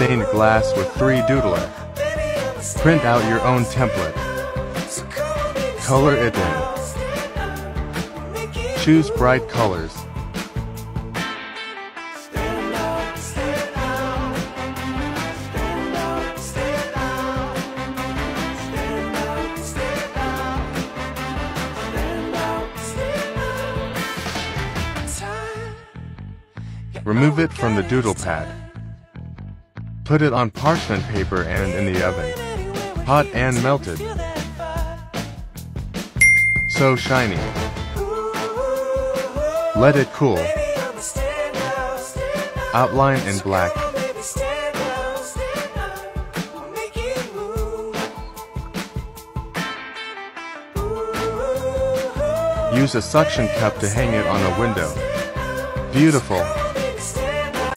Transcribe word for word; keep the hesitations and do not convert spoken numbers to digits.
stained glass with three Doodler. Print out your own template. Color it in. Choose bright colors. Remove it from the doodle pad. Put it on parchment paper and in the oven. Hot and melted. So shiny. Let it cool. Outline in black. Use a suction cup to hang it on a window. Beautiful.